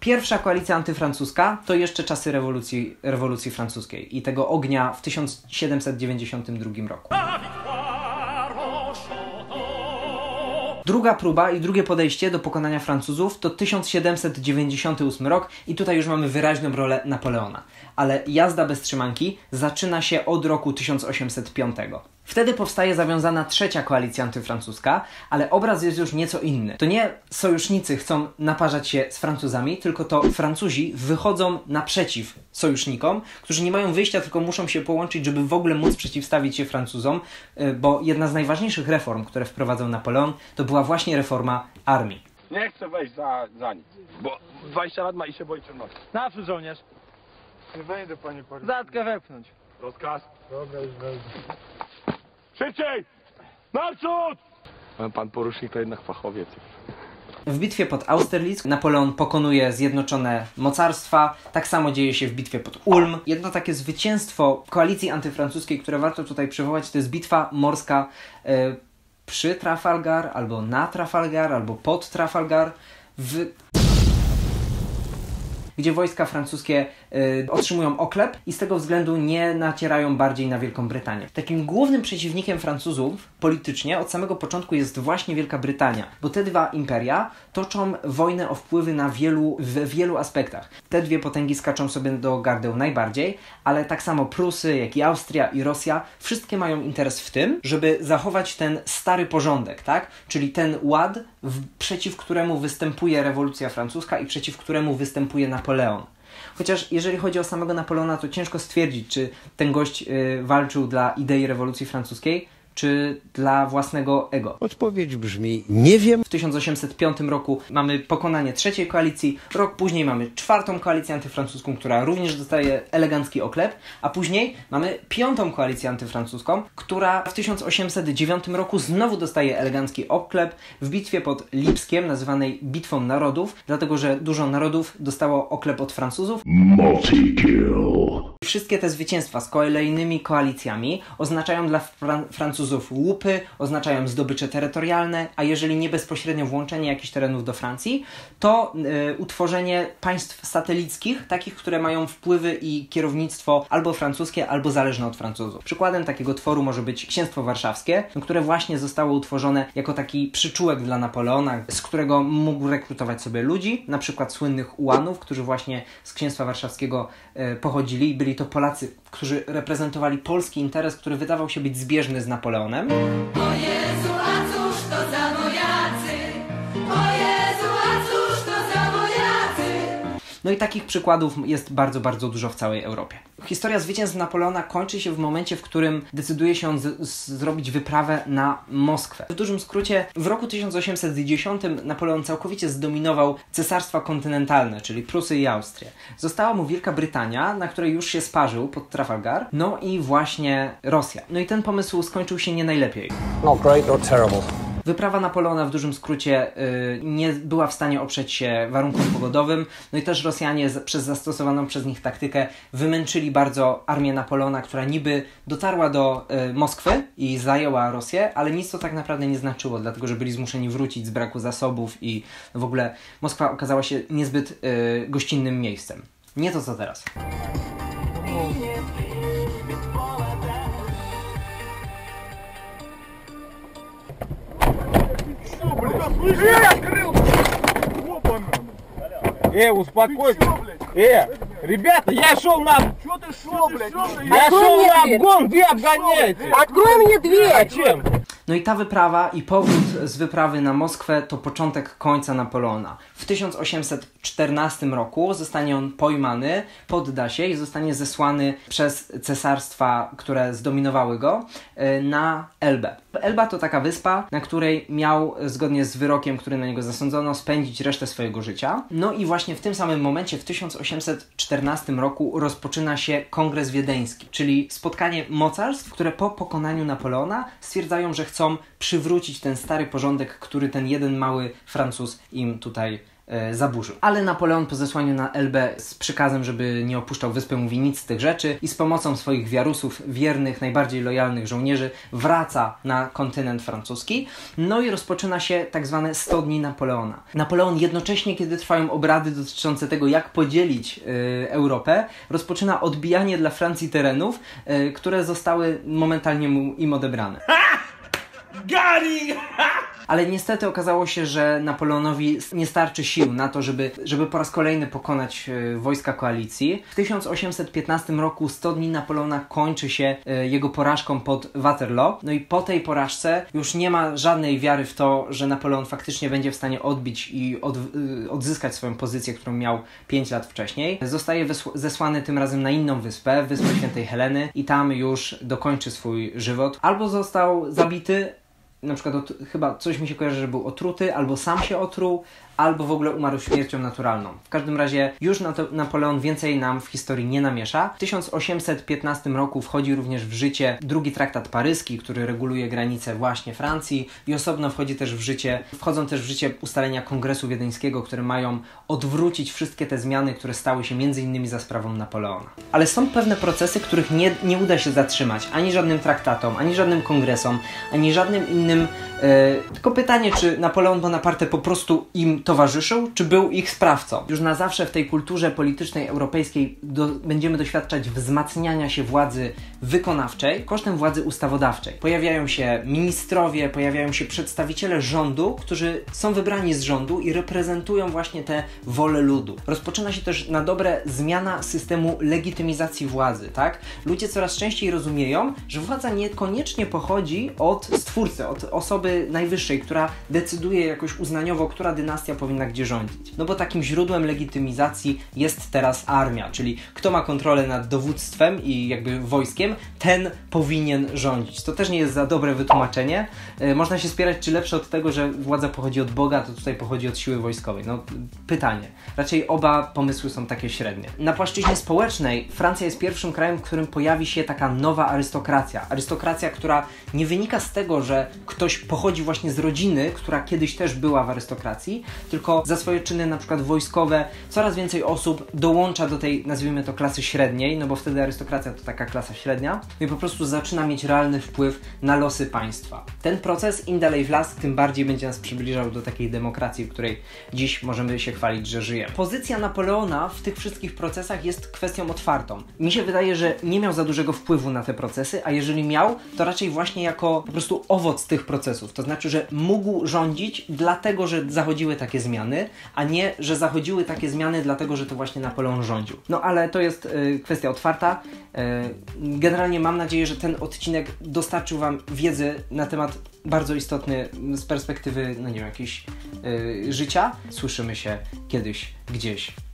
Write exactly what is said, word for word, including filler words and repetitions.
Pierwsza koalicja antyfrancuska to jeszcze czasy rewolucji, rewolucji francuskiej i tego ognia w tysiąc siedemset dziewięćdziesiątym drugim roku. Druga próba i drugie podejście do pokonania Francuzów to tysiąc siedemset dziewięćdziesiąty ósmy rok i tutaj już mamy wyraźną rolę Napoleona. Ale jazda bez trzymanki zaczyna się od roku tysiąc osiemset piątego. Wtedy powstaje zawiązana trzecia koalicja antyfrancuska, ale obraz jest już nieco inny. To nie sojusznicy chcą naparzać się z Francuzami, tylko to Francuzi wychodzą naprzeciw sojusznikom, którzy nie mają wyjścia, tylko muszą się połączyć, żeby w ogóle móc przeciwstawić się Francuzom, bo jedna z najważniejszych reform, które wprowadzał Napoleon, to była właśnie reforma armii. Nie chcę wejść za, za nic, bo dwadzieścia lat ma i się boi ciemności. Naprzód, żołnierz. Nie wejdę, panie policjancie. Zatkę wepchnąć. Rozkaz. Dobra, już wejdę. Szybciej! Naprzód! Pan porucznik to jednak fachowiec. W bitwie pod Austerlitz Napoleon pokonuje zjednoczone mocarstwa. Tak samo dzieje się w bitwie pod Ulm. Jedno takie zwycięstwo koalicji antyfrancuskiej, które warto tutaj przywołać, to jest bitwa morska e, przy Trafalgar, albo na Trafalgar, albo pod Trafalgar, w... gdzie wojska francuskie y, otrzymują oklep i z tego względu nie nacierają bardziej na Wielką Brytanię. Takim głównym przeciwnikiem Francuzów politycznie od samego początku jest właśnie Wielka Brytania, bo te dwa imperia toczą wojnę o wpływy na wielu, w wielu aspektach. Te dwie potęgi skaczą sobie do gardeł najbardziej, ale tak samo Prusy, jak i Austria i Rosja, wszystkie mają interes w tym, żeby zachować ten stary porządek, tak? Czyli ten ład, w, przeciw któremu występuje rewolucja francuska i przeciw któremu występuje Napoleon. Chociaż jeżeli chodzi o samego Napoleona, to ciężko stwierdzić, czy ten gość yy, walczył dla idei rewolucji francuskiej, czy dla własnego ego. Odpowiedź brzmi: nie wiem. W tysiąc osiemset piątym roku mamy pokonanie trzeciej koalicji, rok później mamy czwartą koalicję antyfrancuską, która również dostaje elegancki oklep, a później mamy piątą koalicję antyfrancuską, która w tysiąc osiemset dziewiątym roku znowu dostaje elegancki oklep w bitwie pod Lipskiem, nazywanej Bitwą Narodów, dlatego że dużo narodów dostało oklep od Francuzów. Multi-kill. Wszystkie te zwycięstwa z kolejnymi koalicjami oznaczają dla Fran- Francuzów łupy, oznaczają zdobycze terytorialne, a jeżeli nie bezpośrednio włączenie jakichś terenów do Francji, to y, utworzenie państw satelickich, takich, które mają wpływy i kierownictwo albo francuskie, albo zależne od Francuzów. Przykładem takiego tworu może być Księstwo Warszawskie, które właśnie zostało utworzone jako taki przyczółek dla Napoleona, z którego mógł rekrutować sobie ludzi, na przykład słynnych ułanów, którzy właśnie z Księstwa Warszawskiego y, pochodzili i byli to Polacy, którzy reprezentowali polski interes, który wydawał się być zbieżny z Napoleonem. O Jezu, a cóż to za wojacy? O Jezu, a cóż to za wojacy? No i takich przykładów jest bardzo, bardzo dużo w całej Europie. Historia zwycięstw Napoleona kończy się w momencie, w którym decyduje się on z- z- zrobić wyprawę na Moskwę. W dużym skrócie, w roku tysiąc osiemset dziesiątym Napoleon całkowicie zdominował cesarstwa kontynentalne, czyli Prusy i Austrię. Została mu Wielka Brytania, na której już się sparzył pod Trafalgar, no i właśnie Rosja. No i ten pomysł skończył się nie najlepiej. Not great, not terrible. Wyprawa Napoleona w dużym skrócie yy, nie była w stanie oprzeć się warunkom pogodowym, no i też Rosjanie z, przez zastosowaną przez nich taktykę wymęczyli bardzo armię Napoleona, która niby dotarła do yy, Moskwy i zajęła Rosję, ale nic to tak naprawdę nie znaczyło, dlatego że byli zmuszeni wrócić z braku zasobów i w ogóle Moskwa okazała się niezbyt yy, gościnnym miejscem. Nie to co teraz. Э, успокойся. Э, ребята, я шел на... Что ты шел, блядь? Я шел на обгон, где обгоняете? Открой мне дверь! Зачем? No i ta wyprawa i powrót z wyprawy na Moskwę to początek końca Napoleona. W tysiąc osiemset czternastym roku zostanie on pojmany, podda się i zostanie zesłany przez cesarstwa, które zdominowały go, na Elbę. Elba to taka wyspa, na której miał, zgodnie z wyrokiem, który na niego zasądzono, spędzić resztę swojego życia. No i właśnie w tym samym momencie, w tysiąc osiemset czternastym roku rozpoczyna się Kongres Wiedeński, czyli spotkanie mocarstw, które po pokonaniu Napoleona stwierdzają, że chcą przywrócić ten stary porządek, który ten jeden mały Francuz im tutaj e, zaburzył. Ale Napoleon po zesłaniu na Elbę z przykazem, żeby nie opuszczał wyspy, mówi nic z tych rzeczy i z pomocą swoich wiarusów, wiernych, najbardziej lojalnych żołnierzy wraca na kontynent francuski. No i rozpoczyna się tak zwane sto dni Napoleona. Napoleon jednocześnie, kiedy trwają obrady dotyczące tego, jak podzielić e, Europę, rozpoczyna odbijanie dla Francji terenów, e, które zostały momentalnie mu, im odebrane. Ale niestety okazało się, że Napoleonowi nie starczy sił na to, żeby, żeby po raz kolejny pokonać e, wojska koalicji. W tysiąc osiemset piętnastym roku sto dni Napoleona kończy się e, jego porażką pod Waterloo. No i po tej porażce już nie ma żadnej wiary w to, że Napoleon faktycznie będzie w stanie odbić i od, e, odzyskać swoją pozycję, którą miał pięć lat wcześniej. Zostaje zesłany tym razem na inną wyspę, wyspę Świętej Heleny i tam już dokończy swój żywot. Albo został zabity, na przykład od, chyba coś mi się kojarzy, że był otruty, albo sam się otruł, albo w ogóle umarł śmiercią naturalną. W każdym razie już na to Napoleon więcej nam w historii nie namiesza. W tysiąc osiemset piętnastym roku wchodzi również w życie drugi traktat paryski, który reguluje granice właśnie Francji i osobno wchodzi też w życie, wchodzą też w życie ustalenia Kongresu Wiedeńskiego, które mają odwrócić wszystkie te zmiany, które stały się między innymi za sprawą Napoleona. Ale są pewne procesy, których nie, nie uda się zatrzymać ani żadnym traktatom, ani żadnym kongresom, ani żadnym innym. Yy, tylko pytanie, czy Napoleon Bonaparte po prostu im towarzyszył, czy był ich sprawcą. Już na zawsze w tej kulturze politycznej europejskiej do, będziemy doświadczać wzmacniania się władzy wykonawczej kosztem władzy ustawodawczej. Pojawiają się ministrowie, pojawiają się przedstawiciele rządu, którzy są wybrani z rządu i reprezentują właśnie tę wolę ludu. Rozpoczyna się też na dobre zmiana systemu legitymizacji władzy, tak? Ludzie coraz częściej rozumieją, że władza niekoniecznie pochodzi od stwórcy, od osoby najwyższej, która decyduje jakoś uznaniowo, która dynastia powinna gdzie rządzić. No bo takim źródłem legitymizacji jest teraz armia, czyli kto ma kontrolę nad dowództwem i jakby wojskiem, ten powinien rządzić. To też nie jest za dobre wytłumaczenie. Yy, można się spierać, czy lepsze od tego, że władza pochodzi od Boga, to tutaj pochodzi od siły wojskowej. No pytanie. Raczej oba pomysły są takie średnie. Na płaszczyźnie społecznej Francja jest pierwszym krajem, w którym pojawi się taka nowa arystokracja. Arystokracja, która nie wynika z tego, że ktoś pochodzi właśnie z rodziny, która kiedyś też była w arystokracji, tylko za swoje czyny na przykład wojskowe coraz więcej osób dołącza do tej, nazwijmy to, klasy średniej, no bo wtedy arystokracja to taka klasa średnia, no i po prostu zaczyna mieć realny wpływ na losy państwa. Ten proces im dalej w las, tym bardziej będzie nas przybliżał do takiej demokracji, w której dziś możemy się chwalić, że żyjemy. Pozycja Napoleona w tych wszystkich procesach jest kwestią otwartą. Mi się wydaje, że nie miał za dużego wpływu na te procesy, a jeżeli miał, to raczej właśnie jako po prostu owoc tych procesów. To znaczy, że mógł rządzić dlatego, że zachodziły takie zmiany, a nie, że zachodziły takie zmiany dlatego, że to właśnie Napoleon rządził. No ale to jest y, kwestia otwarta. Y, generalnie mam nadzieję, że ten odcinek dostarczył Wam wiedzy na temat bardzo istotny z perspektywy, no nie wiem, jakiegoś y, życia. Słyszymy się kiedyś, gdzieś.